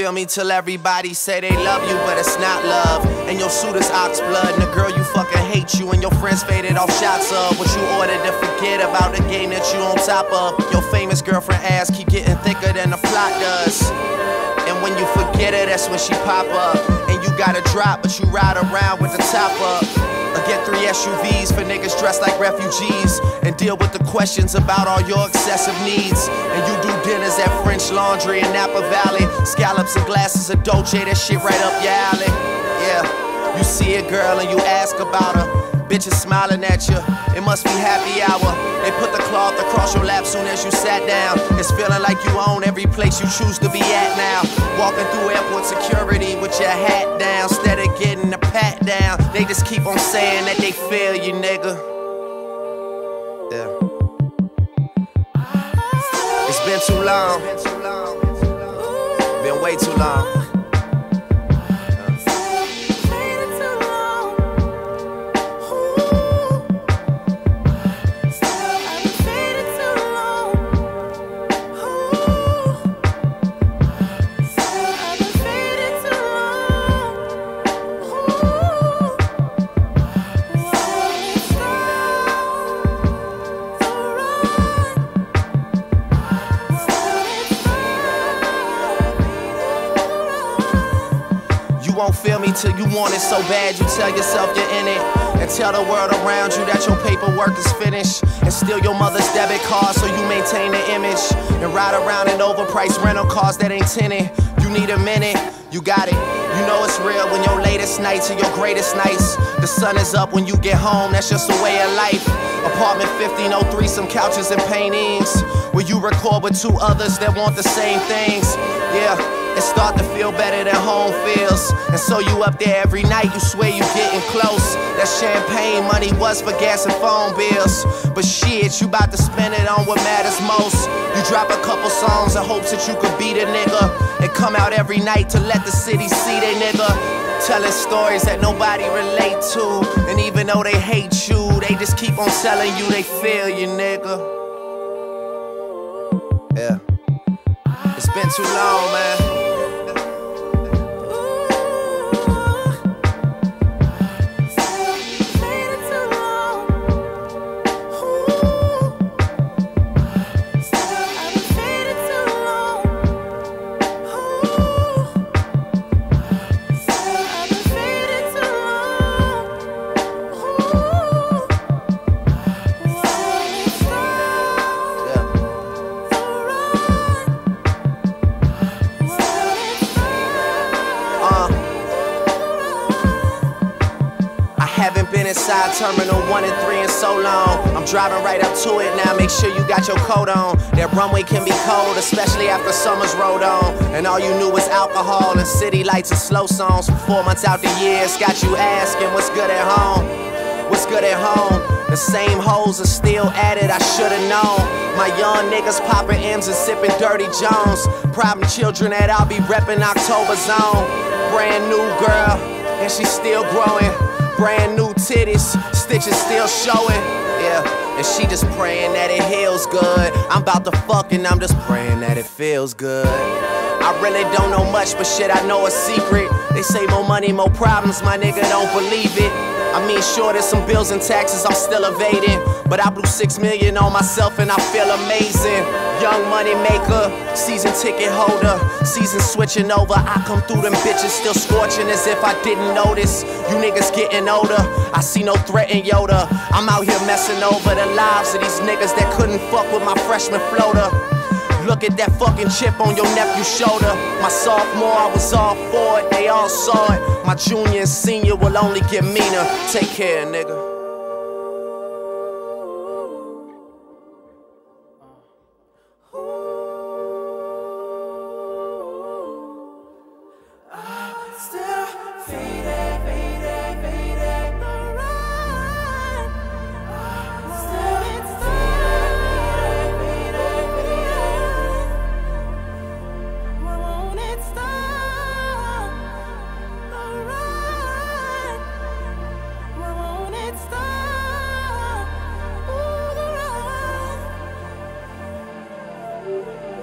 feel me till everybody say they love you, but it's not love. And your suit is ox blood, and the girl you fucking hate you, and your friends faded off shots of what you ordered to forget about the game that you on top of. Your famous girlfriend ass keep getting thicker than the plot does. And when you forget her, that's when she pop up. And you gotta drop, but you ride around with the top up. Or get 3 SUVs for niggas dressed like refugees, and deal with the questions about all your excessive needs. And you do dinners at French Laundry in Napa Valley. Scallops and glasses of Dolce, that shit right up your alley. Yeah, you see a girl and you ask about her. Bitches smiling at you, it must be happy hour. They put the cloth across your lap soon as you sat down. It's feeling like you own every place you choose to be at now. Walking through airport security with your hat down, instead of getting a pat down. They just keep on saying that they feel you, nigga. Yeah. It's been too long. Been way too long. You won't feel me till you want it so bad you tell yourself you're in it, and tell the world around you that your paperwork is finished, and steal your mother's debit card so you maintain the image, and ride around in overpriced rental cars that ain't tinted. You need a minute, you got it. You know it's real when your latest nights are your greatest nights. The sun is up when you get home, that's just a way of life. Apartment 1503, some couches and paintings, where you record with 2 others that want the same things. Yeah, it start to feel better than home feels. And so you up there every night, you swear you getting close. That champagne money was for gas and phone bills, but shit, you about to spend it on what matters most. You drop a couple songs in hopes that you could beat a nigga, and come out every night to let the city see they nigga. Telling stories that nobody relate to, and even though they hate you, they just keep on telling you they feel you, nigga. Yeah. It's been too long, man. Haven't been inside Terminal 1 and 3 in so long. I'm driving right up to it now, make sure you got your coat on. That runway can be cold, especially after summer's rolled on, and all you knew was alcohol and city lights and slow songs. For 4 months out the year, it's got you asking what's good at home. What's good at home? The same hoes are still at it, I should've known. My young niggas popping M's and sipping Dirty Jones. Problem children that I'll be reppin' October Zone. Brand new girl, and she's still growing. Brand new titties, stitches still showing. Yeah, and she just praying that it heals good. I'm about to fuck and I'm just praying that it feels good. I really don't know much, but shit, I know a secret. They say more money, more problems, my nigga don't believe it. I mean, sure, there's some bills and taxes I'm still evading, but I blew 6 million on myself and I feel amazing. Young money maker, season ticket holder, season switching over. I come through them bitches still scorching as if I didn't notice. You niggas getting older, I see no threat in Yoda. I'm out here messing over the lives of these niggas that couldn't fuck with my freshman floater. Look at that fucking chip on your nephew's shoulder. My sophomore, I was all for it, they all saw it. My junior and senior will only get meaner. Take care, nigga. Stop.